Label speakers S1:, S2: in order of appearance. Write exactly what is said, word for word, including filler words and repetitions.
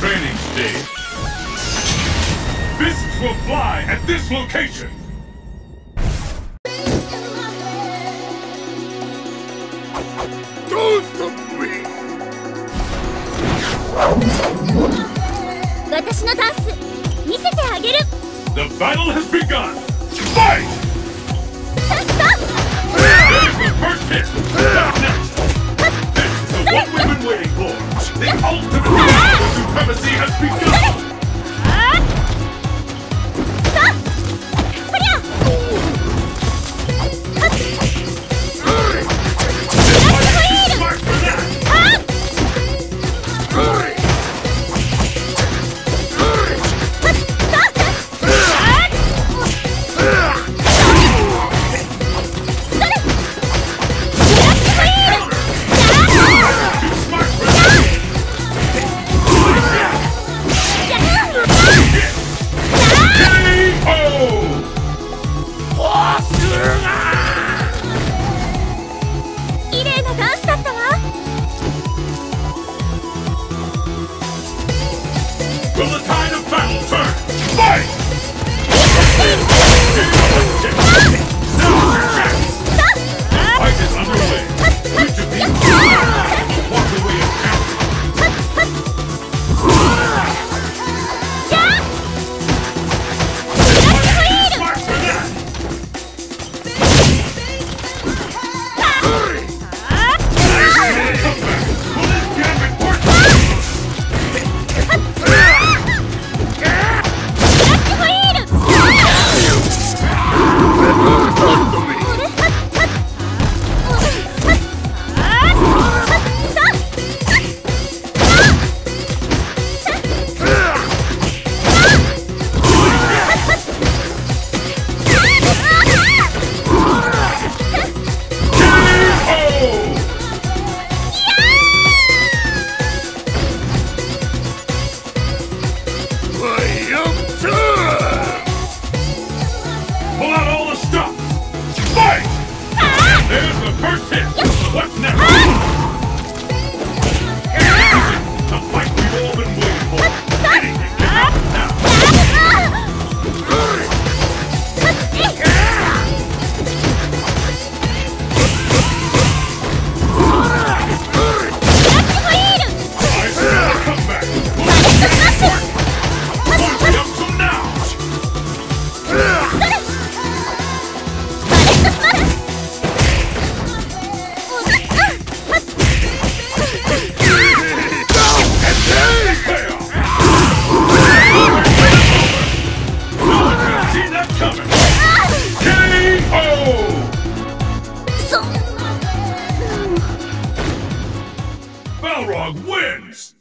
S1: training stage. Fists will fly at this location. Ghost of me.
S2: 私のダンス見せてあげる。
S1: The battle has begun. Fight!
S2: Stop!
S1: There's the first hit. What's next? This is the one we've been waiting for. The ultimate battle of supremacy has begun.
S2: Stop! Hurry!
S1: Smart for that. Will the tide of battle turn? Fight! The fight is underway. Which of these two will walk away as champion? Smart for that! Come back! Will this gambit work? Pull out all the stops! Fight! There's the first hit! What's next? The fight we've all been waiting for! Anything can happen now! I smell a comeback! Won't be up till now! Balrog wins!